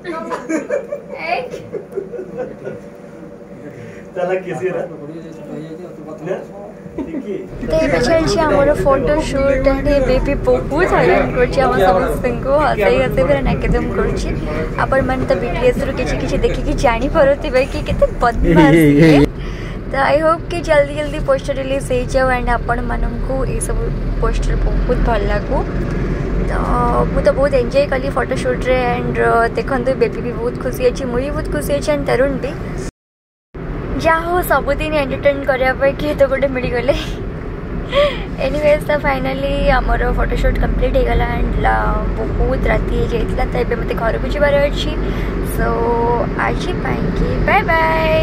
चला किसी रा तो ये चलছি আমার ফটোশুট এন্ড এই বেবি বহুত হইরাণ করছে আমার সমস্তଙ୍କୁ হসাই হসাই পুরা নাকেদম করছে আপন মানে তো বিটিএস ରୁ କିଛି କିଛି ଦେଖିକି ଜାଣି ପାରୁଥିବେ कि କେତେ बदमाश है तो आई होप कि जल्दी जल्दी पोस्टर रिलीज हो जाओ एंड आपण माननको ये सब पोस्टर बहुत भल लागो तो मुझे बहुत एंजॉय कली फोटोशूट रे एंड देखो बेबी भी बहुत खुशी अच्छी मुझे बहुत खुशी अच्छी एंड तरुण भी जा हो सबुदिन एंटरटेन करने किए तो गोटे मिलगले एनीवेज तो फाइनली आमर फोटोशूट कंप्लीट हो गला एंड बहुत राति हो जाता तो ये मत घर को जबार अच्छी सो आज bye bye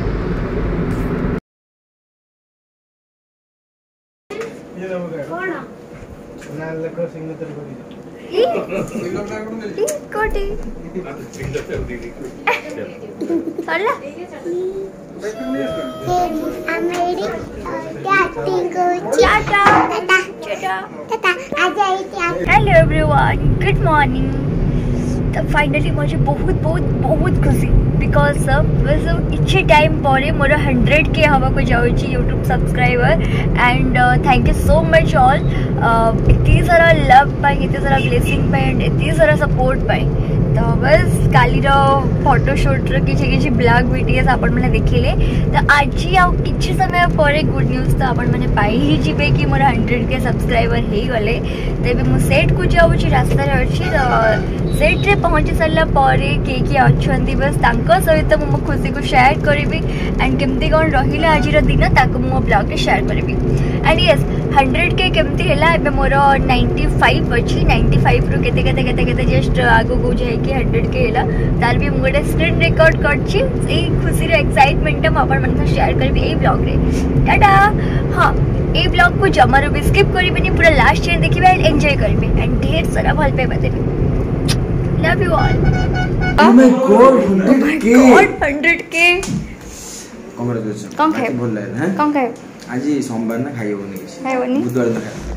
hello everyone good morning तो फाइनली मुझे बहुत बहुत बहुत खुशी बिकॉज इच्छे टाइम पर मोर 100K हवा को जाऊँगी YouTube subscriber and thank you so much all इतनी सारा लव पाई इतने सारा ब्लेसिंग पाई एंड इतनी सारा सपोर्ट पाई तो बस काली फोटोशूट किसी ब्लॉग वीडियोस आपण मैंने देखिले तो आज कि समय पर गुड न्यूज तो आपण मैंने पाई ही जीवे कि मोर 100K सब्सक्राइबर हो गले तेज मुझे सेट को जाऊँगी रास्ता अच्छी तो सेट रे पहुँची सारा पर किए अच्छा बस सहित मो खुशी को शेयर करी एंड केमती कौन रहा आज दिन ताको मो ब्लॉग में शेयर करी एंड यस 100K केमती है मोर 95 अच्छी 95 रू केते केते केते केते जस्ट आगो को जाए 100K है तार भी मुझे स्क्रीन रिकॉर्ड करछि खुशी एक्साइटमेंट आपण मन शेयर करी ए ब्लॉग रे टाटा हाँ ए ब्लॉग को जमारू भी स्किप करी पूरा लास्ट टाइम देखिबे एंड एंजॉय करी एंड ढेर सारा भल पे देबे love you all Oh my God, 100K! 100K! Congratulations. कौन खाए? बोल रहे हैं? कौन खाए? आज सोमवार ना खाई होनी किसी। खाई होनी? बुधवार ना खाए।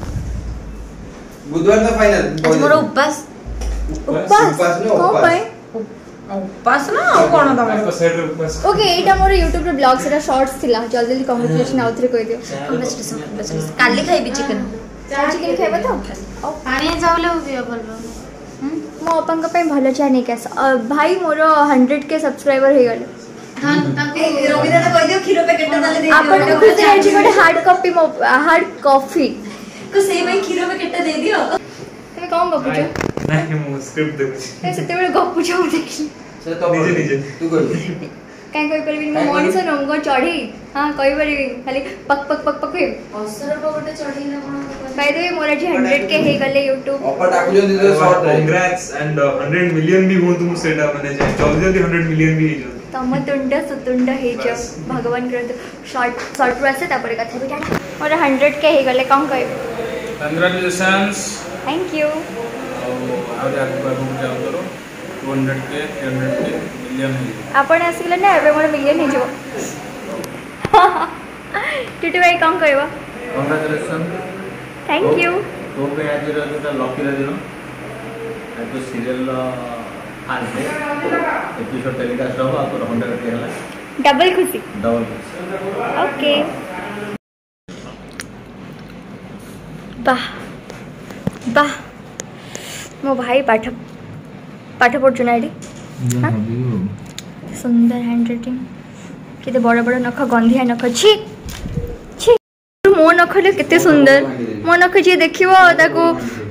बुधवार ना फाइनल। आज मोर उपवास उपास ना कौन पाए? उपवास ना कोन तमर ओके एटा मोर YouTube रे ब्लॉग सेटा शॉर्ट्स थिला जल्दी जल्दी कांग्रेचुलेशन आउथरे कहि दियो काली खाइबी चिकन चिकन खाइबा तो पानी चावले भी बोल मो अपन पे भलो चाय नहीं कैसा भाई मोर 100K सब्सक्राइबर हो गले रोगिता तो कह दियो खीरो पैकेट डाले दे अपन को खुद एजी गोटे हार्ड कॉफी को सेम है खीरो पैकेट दे दियो तमे कौन गपुछ नहीं मु स्क्रिप्ट देखुछी सेते बेले गपुछ हम देखली से तो निजे तू कोई काई कोई परबी मो मनीष नंग चढ़ी हां कहि परबी खाली पक पक पक पक असर को गोटे चढ़ी ना कोन बाय द वे मोर आज 100K हो गले YouTube ऑफर डाकु जल्दी तो शॉर्ट है कांग्रेट्स एंड 100 मिलियन भी हो तुम सेटा माने जाए जल्दी जल्दी 100 मिलियन भी हो तम तुंड सुतुंड हे जो भगवान कर शॉर्ट वैसे तापर कथा भी डाटा मोर 100K हो गले कौन कहबे कंग्रेचुलेशंस थैंक यू और आगे बाबू जाओ करो 200K 300K मिलियन है आपण आसिले ना एबे मोर मिलियन हे जो टिटू भाई कौन कहबो कंग्रेचुलेशन थैंक यू तो पे आज जोटा लकी दिन आज तो सीरियल फास्ट एपिसोड टेलीकास्ट हो आप 100K है डबल खुशी डबल ओके वाह वाह मो भाई पाठ पढ़ुना एटी सुंदर हैंड राइटिंग केते बड़ बड़ नख गंधिया नख छी छी मो नख ले केते सुंदर मो नख जे देखिबो ताको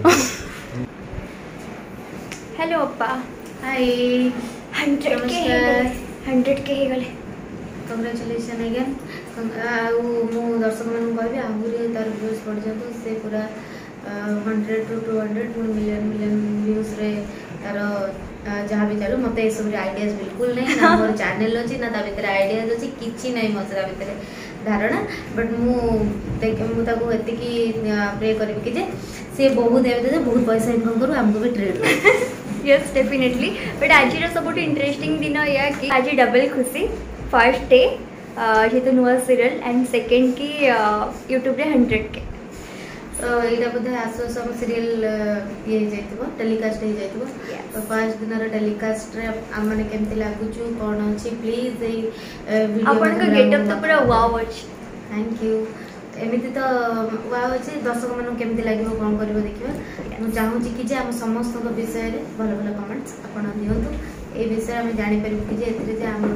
हेलो अप्पा हाय 100K हे गले कंग्रेचुलेशन अगेन मु दर्शक मन कहबी आहुरी तार व्यूज बढ़ जातो से पूरा 100 to 200 मिलियन व्यूज रे तार जहाँ भी चलो मत ये सब आइडियाज बिल्कुल नहीं ना मोर चैनल अच्छी ना ता भीतर आइडियाज अच्छी किछि नहीं मत ता भीतर धारणा बट मु ताको एतिकी प्रे करबी कि जे से बहुत एबे बहुत पैसा इनकम करू हमको भी ट्रेड यस डेफिनेटली बट आज सब इंटरेस्टिंग दिन या कि आज डबल खुशी फर्स्ट डे जेहेतु नुआ सीरियल एंड सेकेंड की यूट्यूब रे 100K तो यहाँ बोधे आसु आसु आम सीरियल ये टेलीकास्ट हो जाइए तो फर्स्ट दिन टेलीकास्ट आम मैंने केमती लगुचु कौन अच्छी प्लीज आपन गेटअप तो पूरा वाव अछि। थैंक यू एमती तो वाव अच्छे दर्शक मान केमती लगे कौन कर देखिए मुझे चाहूँगी कि आम समस्त विषय में भल भल कमेंट्स आप दिंतु ये विषय आम जापर कि आम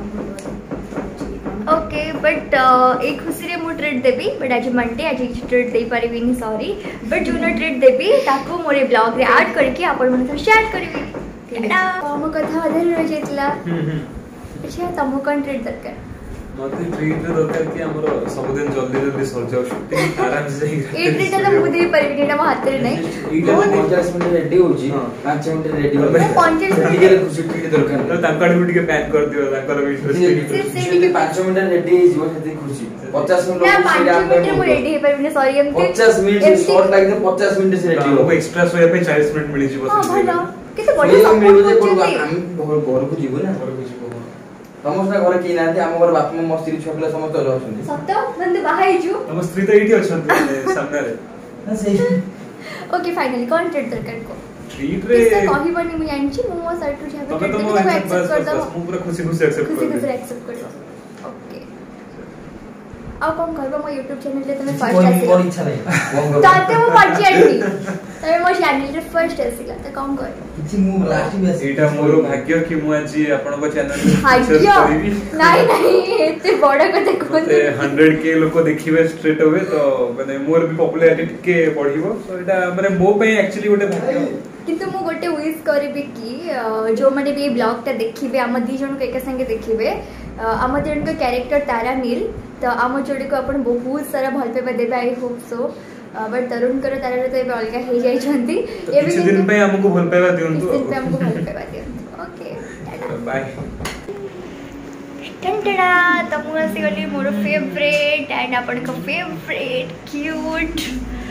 ओके बट एक खुशी रे मु ट्रीट देबी बट आज मंडे आज किसी ट्रीट दे पारिबिनी सॉरी बट जो ट्रीट देबी ताको मोरे ब्लॉग रे ऐड करके आपण मन से शेयर करबी हम कथा अधर रह जेतला अच्छा तमो कौन ट्रीट दरकार मते ट्रीट रे दरकार कि हमरो सब दिन जल्दी जल्दी सर जाऊ शूटिंग आराम से जाई ए ट्रीट तो मु दे पारिबिनी एटा मो हाथ रे नै ଏଇଟା 50 ମିନିଟ ରେଡି होची 5 ମିନିଟ ରେଡି हो 50 मिनट ଟିକେ ଖୁସି ଟିକେ ଦରକାର तो तांकड़ भी ଟିକେ पैक कर दियो तांकर भी ଟିକେ 5 ମିନିଟ ରେଡି ହେଇଯିବ ସେତେ ଖୁସି 50 ମିନିଟ ना 5 मिनट मु रेडी हे पारिबिनी सॉरी एमती 50 मिनिट शॉर्ट लागे 50 मिनिट से रेडी हमको हो एक्स्ट्रा सोया पे 40 मिनट मिली जीवो हां भलो केते बढ़िया सपोर्ट करछी घर को जीवो ना घर को जीवो समस्त घर की नांती हम घर बाप मो स्त्री छकला समस्त रहउछन सत्तो नंद बाहाई छु हम स्त्री तो एठी अछन सामने रे ना सही ओके फाइनली कौन ट्रीट दरकार को ट्रीट रे किसे कहबनी मु जानछि मु मो साइड टू छाबे तमे तो ट्रीट को एक्सेप्ट कर दो मु पूरा खुशी खुशी एक्सेप्ट खुशी कर खुशी एक्सेप्ट कर दो ओके अब कौन करबो मो YouTube चैनल रे तमे फर्स्ट आसी कोन इच्छा नहीं ताते मो पार्टी आनी तमे मो चैनल रे फर्स्ट आसीला त कौन कर किछि मु लास्ट में एटा मोर भाग्य कि मु आज आपन को चैनल रे भाग्य नहीं नहीं एते बड़ा कथा कोन 100k लोक देखिबे स्ट्रेट अवे तो माने मोर भी पॉपुलैरिटी के बढ़िबो सो एटा माने मो पे एक्चुअली गोटे भाग्य किंतु मु गोटे विश करबी कि जो माने भी ब्लॉग ता देखिबे हम दी जन को एक संगे देखिबे हम जन को कैरेक्टर तारा नील तो आम जोड़ी को अपन बहुत सारा भल पेबा देबे आई होप सो बट तरुण कर तारा तो एबे अलगा हे जाई छंती एबे किछ दिन पे हमको भल पेबा दियंतु किछ दिन पे हमको भल पेबा दियंतु ओके बाय टंटड़ा तमु आसी गली मोर फेवरेट एंड अपन को फेवरेट क्यूट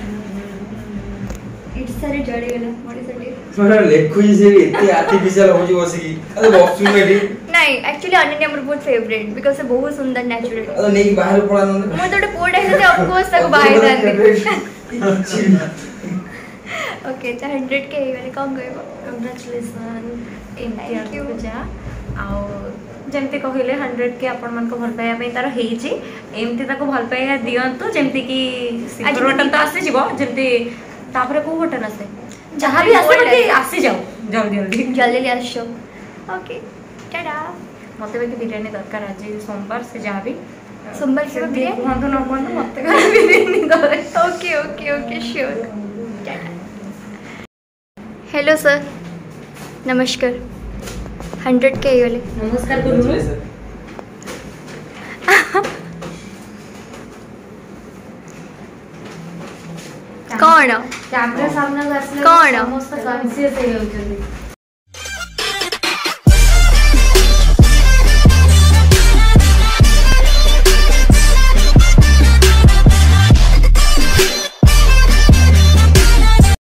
इट्स सारे जड़े गला मोरे सटे सोना लेखु जी से इतनी आर्टिफिशियल हो जी बसी की अरे बॉक्स में डी नहीं एक्चुअली अनन्या मोर बहुत फेवरेट बिकॉज़ से बहुत सुंदर नेचुरल अरे नहीं बाहर पड़ा न मो तो कोड है ऑफ कोर्स तक बाहर जाने ओके तो 100k वाले कौन गए कंग्रेचुलेशन थैंक यू पूजा आ जेमती कहले 100k आपण मन को भल पाया पे तार हेजी एमती ताको भल पाया दियंतु जेमती की सिपर बटन तो आसी जीवो जेमती तापरे को बटन आसे जहां भी आसे मते आसी जाओ जल्दी जल्दी जल्दी आसो ओके टाटा मते भी बिरयानी दरकार आज सोमवार से जहां भी सोमवार के बिरयानी कहंतु न कहंतु मते बिरयानी दरे okay okay okay sure hello sir नमस्कार 100k वाले नमस्कार गुरु कौन कैमरा सामने आसले कौन समस्त कॉन्शियस हे होजंदी